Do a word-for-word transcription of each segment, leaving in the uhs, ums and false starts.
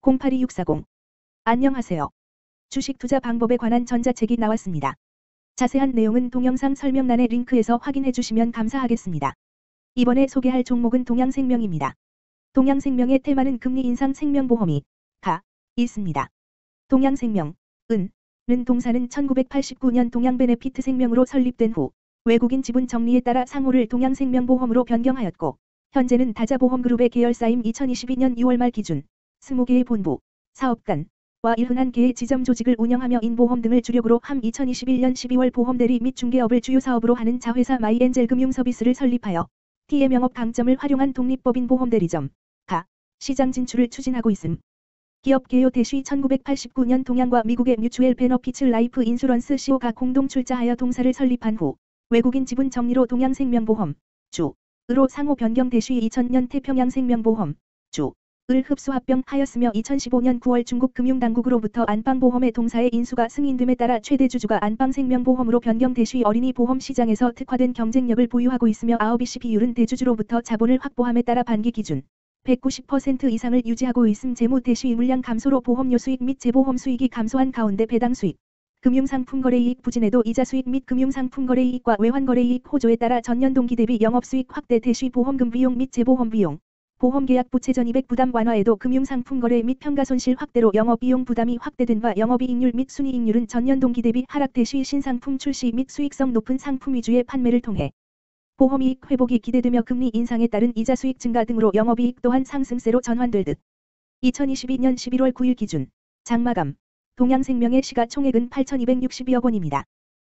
공팔이육사공. 안녕하세요. 주식 투자 방법에 관한 전자책이 나왔습니다. 자세한 내용은 동영상 설명란의 링크에서 확인해 주시면 감사하겠습니다. 이번에 소개할 종목은 동양생명입니다. 동양생명의 테마는 금리 인상 생명보험이 가 있습니다. 동양생명, 은, 는 동사는 천구백팔십구 년 동양베네피트 생명으로 설립된 후 외국인 지분 정리에 따라 상호를 동양생명보험으로 변경하였고 현재는 다자보험그룹의 계열사임 이천이십이 년 유월 말 기준 이십 개의 본부, 사업관과 일흔한 개의 지점 조직을 운영하며 인보험 등을 주력으로 함 이천이십일 년 십이월 보험대리 및 중개업을 주요 사업으로 하는 자회사 마이엔젤 금융서비스를 설립하여 T의 명업 강점을 활용한 독립법인 보험대리점, 가, 시장 진출을 추진하고 있음. 기업 개요 대시 천구백팔십구 년 동양과 미국의 뮤추엘 베너피츠 라이프 인슈런스 씨오가 공동 출자하여 동사를 설립한 후 외국인 지분 정리로 동양생명보험, 주, 으로 상호 변경 대시 이천 년 태평양생명보험, 주, 을 흡수합병하였으며 이천십오 년 구월 중국 금융당국으로부터 안방보험의 동사의 인수가 승인됨에 따라 최대 주주가 안방생명보험으로 변경 대시 어린이 보험 시장에서 특화된 경쟁력을 보유하고 있으며 아웃비씨 비율은 대주주로부터 자본을 확보함에 따라 반기 기준 백구십 퍼센트 이상을 유지하고 있음. 재무 대시 물량 감소로 보험료 수익 및 재보험 수익이 감소한 가운데 배당 수익, 금융상품 거래이익 부진에도 이자 수익 및 금융상품 거래이익과 외환거래이익 호조에 따라 전년 동기 대비 영업수익 확대 대시 보험금 비용 및 재보험 비용, 보험계약 부채 전이백 부담 완화에도 금융상품 거래 및 평가손실 확대로 영업비용 부담이 확대된 바 영업이익률 및 순이익률은 전년 동기 대비 하락 대시 신상품 출시 및 수익성 높은 상품 위주의 판매를 통해 보험이익 회복이 기대되며 금리 인상에 따른 이자 수익 증가 등으로 영업이익 또한 상승세로 전환될 듯. 이천이십이 년 십일월 구일 기준 장마감 동양생명의 시가총액은 팔천이백육십이억 원입니다.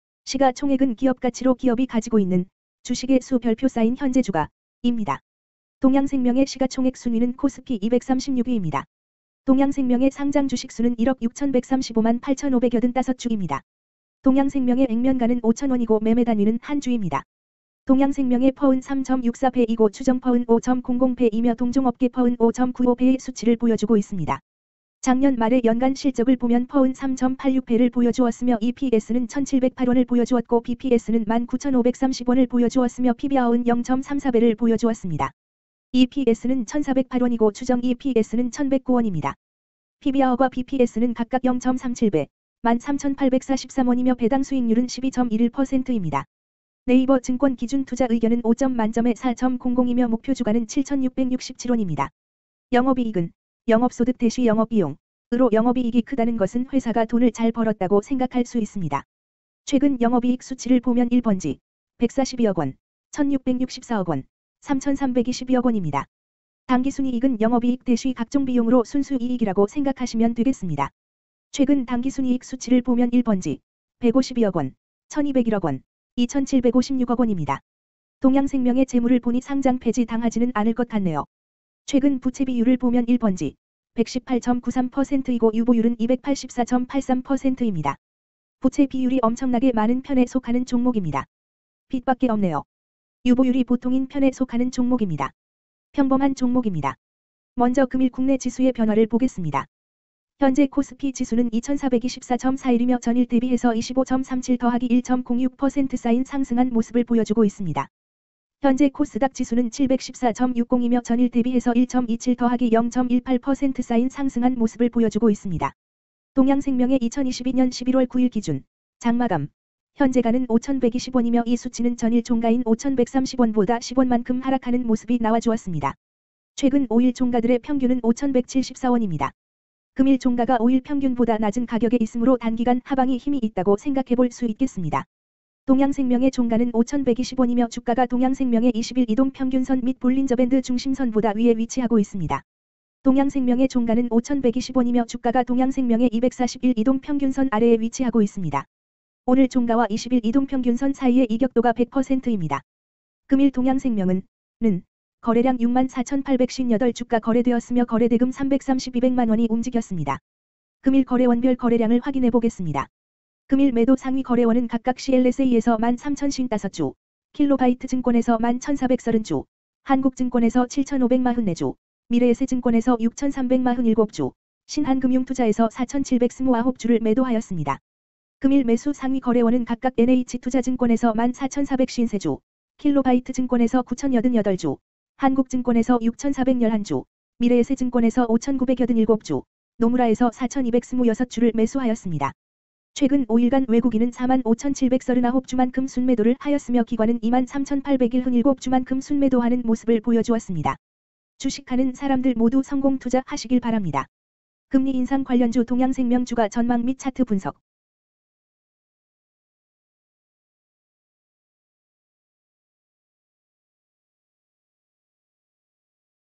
시가총액은 기업가치로 기업이 가지고 있는 주식의 수 별표 쌓인 현재 주가입니다. 동양생명의 시가총액 순위는 코스피 이백삼십육 위입니다. 동양생명의 상장 주식수는 일억 육천백삼십오만 팔천오백팔십오 주입니다. 동양생명의 액면가는 오천 원이고 매매 단위는 한 주입니다. 동양생명의 퍼은 삼 점 육사 배이고 추정 퍼은 오 점 공공 배이며 동종업계 퍼은 오 점 구오 배의 수치를 보여주고 있습니다. 작년 말의 연간 실적을 보면 퍼은 삼 점 팔육 배를 보여주었으며 이피에스는 천칠백팔 원을 보여주었고 비피에스는 만 구천오백삼십 원을 보여주었으며 피비알은 영 점 삼사 배를 보여주었습니다. 이피에스는 천사백팔 원이고 추정 이피에스는 천백구 원입니다. 피비알과 비피에스는 각각 영 점 삼칠 배, 만 삼천팔백사십삼 원이며 배당 수익률은 십이 점 일일 퍼센트입니다. 네이버 증권 기준 투자 의견은 오 점 만점에 사 점 공공이며 목표 주가는 칠천육백육십칠 원입니다. 영업이익은 영업소득 대시 영업비용, 으로 영업이익이 크다는 것은 회사가 돈을 잘 벌었다고 생각할 수 있습니다. 최근 영업이익 수치를 보면 일 번지, 백사십이억 원, 천육백육십사억 원, 삼천삼백이십이억 원입니다. 당기순이익은 영업이익 대시 각종 비용으로 순수이익이라고 생각하시면 되겠습니다. 최근 당기순이익 수치를 보면 일 번지, 백오십이억 원, 천이백일억 원, 이천칠백오십육억 원입니다. 동양생명의 재물을 보니 상장 폐지 당하지는 않을 것 같네요. 최근 부채 비율을 보면 일 번지, 백십팔 점 구삼 퍼센트이고 유보율은 이백팔십사 점 팔삼 퍼센트입니다. 부채 비율이 엄청나게 많은 편에 속하는 종목입니다. 빚밖에 없네요. 유보율이 보통인 편에 속하는 종목입니다. 평범한 종목입니다. 먼저 금일 국내 지수의 변화를 보겠습니다. 현재 코스피 지수는 이천사백이십사 점 사일이며 전일 대비해서 이십오 점 삼칠 더하기 일 점 공육 퍼센트 쌓인 상승한 모습을 보여주고 있습니다. 현재 코스닥 지수는 칠백십사 점 육공이며 전일 대비해서 일 점 이칠 더하기 영 점 일팔 퍼센트 쌓인 상승한 모습을 보여주고 있습니다. 동양생명의 이천이십이 년 십일월 구일 기준 장마감 현재가는 오천백이십 원이며 이 수치는 전일 종가인 오천백삼십 원보다 십 원만큼 하락하는 모습이 나와주었습니다. 최근 오 일 종가들의 평균은 오천백칠십사 원입니다. 금일 종가가 오 일 평균보다 낮은 가격에 있으므로 단기간 하방이 힘이 있다고 생각해볼 수 있겠습니다. 동양생명의 종가는 오천백이십 원이며 주가가 동양생명의 이십 일 이동 평균선 및 볼린저밴드 중심선보다 위에 위치하고 있습니다. 동양생명의 종가는 오천백이십 원이며 주가가 동양생명의 이백사십일 이동 평균선 아래에 위치하고 있습니다. 오늘 종가와 이십 일 이동 평균선 사이의 이격도가 백 퍼센트입니다. 금일 동양생명은 는 거래량 육만 사천팔백오십팔 주가 거래되었으며 거래대금 삼백삼십이백만 원이 움직였습니다. 금일 거래원별 거래량을 확인해 보겠습니다. 금일 매도 상위 거래원은 각각 씨엘에스에이에서 만 삼천오십오 주, 킬로바이트 증권에서 만 천사백삼십 주, 한국증권에서 칠천오백사십사 주, 미래에셋증권에서 육천삼백사십칠 주, 신한금융투자에서 사천칠백이십구 주를 매도하였습니다. 금일 매수 상위 거래원은 각각 엔에이치투자증권에서 만 사천사백오십삼 주, 킬로바이트 증권에서 구천팔십팔 주, 한국증권에서 육천사백십일 주, 미래에셋증권에서 오천구백팔십칠 주, 노무라에서 사천이백이십육 주를 매수하였습니다. 최근 오 일간 외국인은 사만 오천칠백삼십구 주만큼 순매도를 하였으며 기관은 이만 삼천팔백칠십칠 주만큼 순매도하는 모습을 보여주었습니다. 주식하는 사람들 모두 성공 투자하시길 바랍니다. 금리 인상 관련주 동양생명 주가 전망 및 차트 분석.